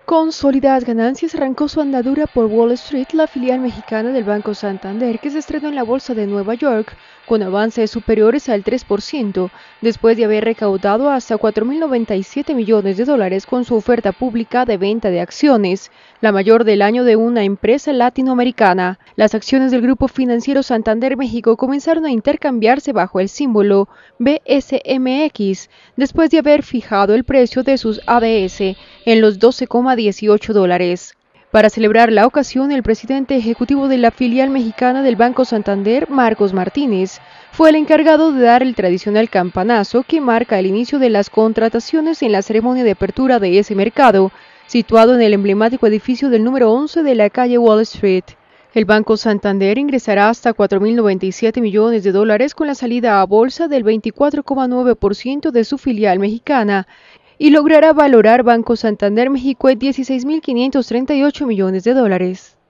Con sólidas ganancias arrancó su andadura por Wall Street la filial mexicana del Banco Santander, que se estrenó en la Bolsa de Nueva York con avances superiores al 3%, después de haber recaudado hasta $4.097 millones con su oferta pública de venta de acciones, la mayor del año de una empresa latinoamericana. Las acciones del Grupo Financiero Santander México comenzaron a intercambiarse bajo el símbolo BSMX, después de haber fijado el precio de sus ADS en los $12,18. Para celebrar la ocasión, el presidente ejecutivo de la filial mexicana del Banco Santander, Marcos Martínez, fue el encargado de dar el tradicional campanazo que marca el inicio de las contrataciones en la ceremonia de apertura de ese mercado, situado en el emblemático edificio del número 11 de la calle Wall Street. El Banco Santander ingresará hasta $4.097 millones con la salida a bolsa del 24,9% de su filial mexicana, y logrará valorar Banco Santander México en $16.538 millones.